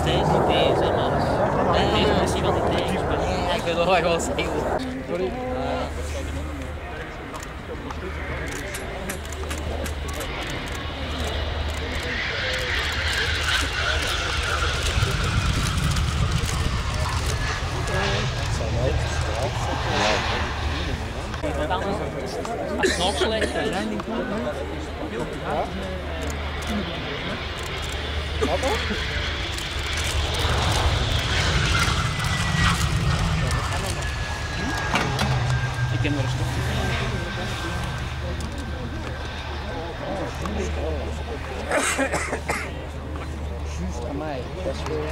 steeds niet tegen, man. Deze is misschien wel niet tegen. Ja, ik wil nog wel zeggen. Sorry. Snorkelen. Wat dan? Ik ken wel een stuk. Juist aan mij. Dat is weer.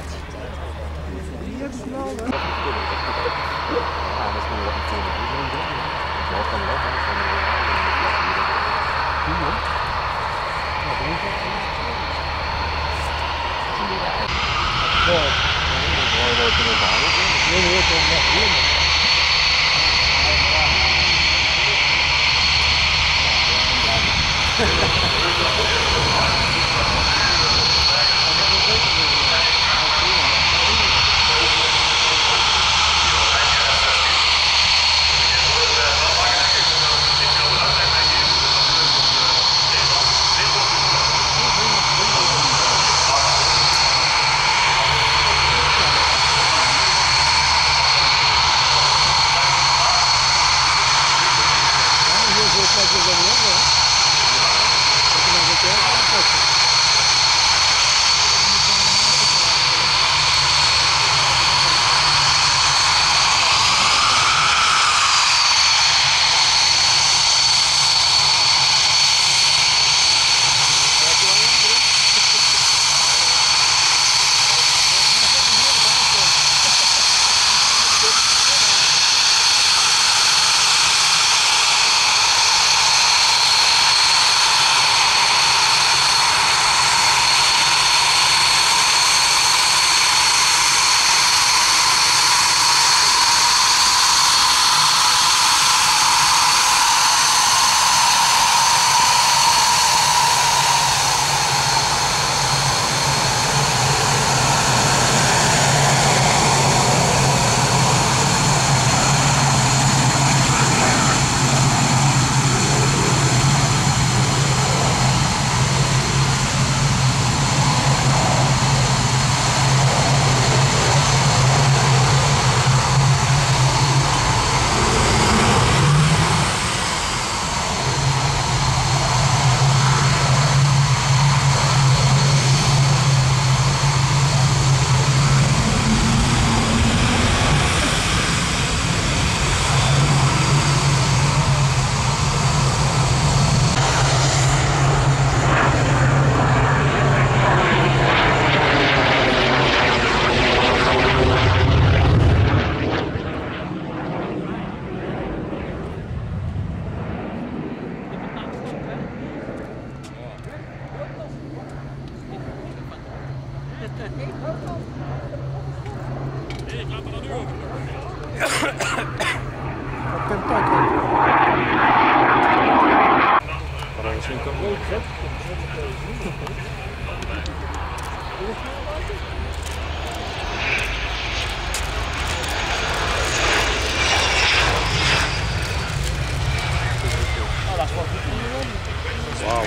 Wauw.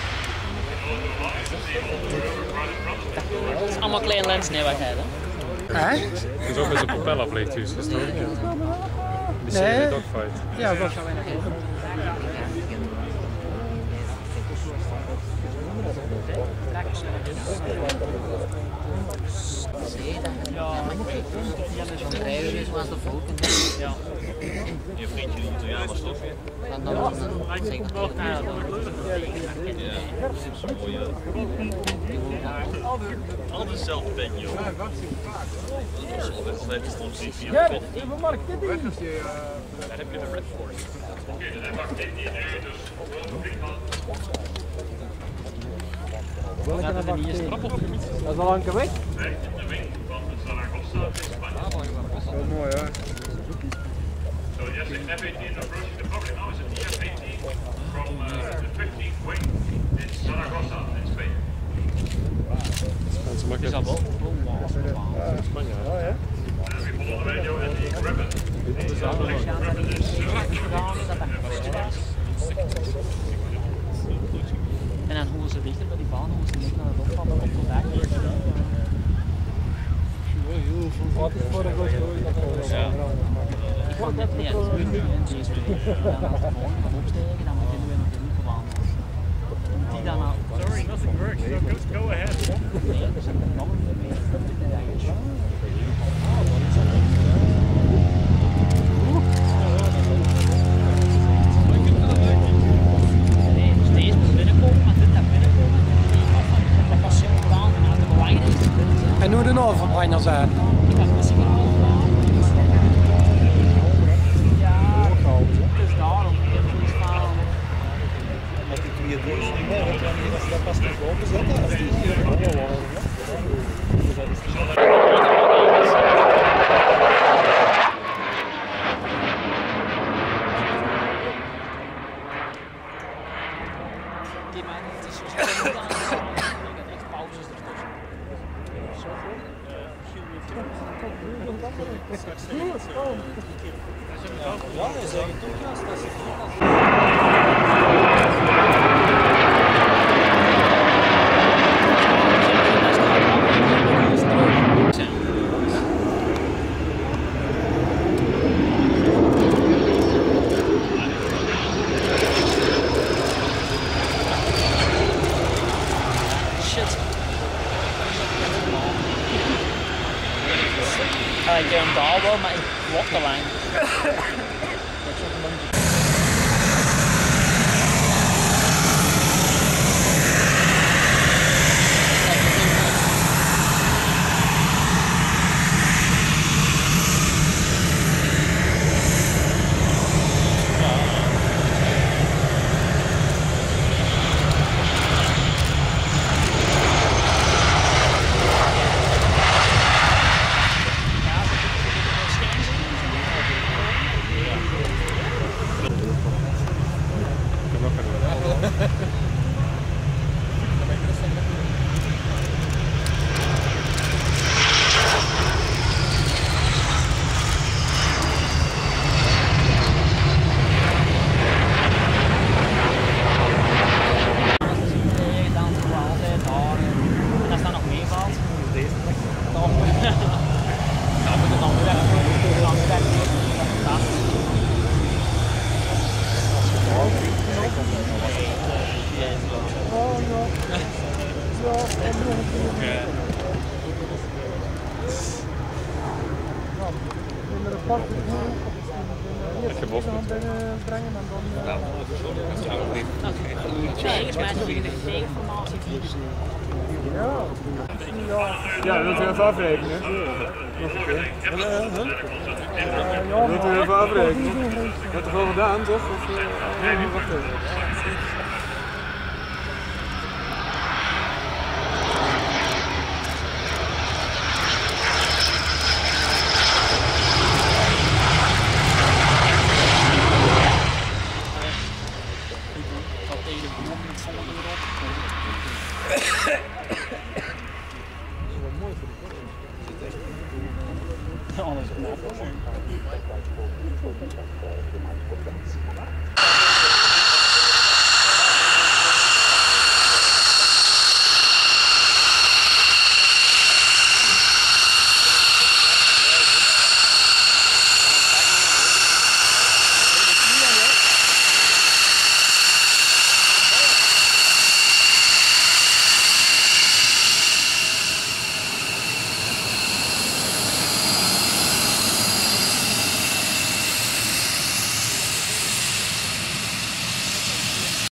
Het is allemaal kleine lensnelheid, hè? Hè? Het is ook met zijn propel afleegt, dus dat is toch niet. Die Nee. dogfight. Ja, dat Van rijden is was de volk. Ja. Je vriendje die Italiaan was toch? Dan zeg ik dat Ja. Altijd hetzelfde bedje, joh. Dat is altijd explosief. Ja, even Mark, dit ding. Daar heb je de Red Force. Welke naar wacht? Dat is al lang weg. Wel mooi hoor. So yes, the F-18 approaching the public now is a TF-18 from the 15th wing in Zaragoza in Spain. maar ik Is heb dat wel? Spanje. Ja, ja. Follow the radio and the equipment. En dan hoe ze dichter bij die baan, hoe ze niet naar de loopbaan op de weg. Wat is voor de goede Ik vond dat niet, dat is nu in deze week. Dan als de morgen gaan opstijgen, dan beginnen we nog de loopbaan. Die dan al. Sorry, nothing works. So go ahead. Nee, dus dan nog een meer. Nee, dus deze moet binnenkomen, maar dit daar binnenkomen. Dat was zo gedaan aan de belangrijk. En hoe de overbrenger zijn. Ik had misschien wel gedaan. Ja, het is daarom. Ik heb iets van. Met die twee doos niet meer, want wanneer was dat pas nog opgezet? Als die hier gewoon waren. Die man, het is zo snel gedaan. Ik had echt pauzes ertussen. Ja, we zeggen toch als dat ze Ik heb hem daar wel, maar ik wacht te lang. Dat is ook een beetje. Ja, dat wilt u even afrekenen. Wilt u even afrekenen? Dat heb toch wel gedaan, toch? Of, nee, wacht even. Ja, dat is knap.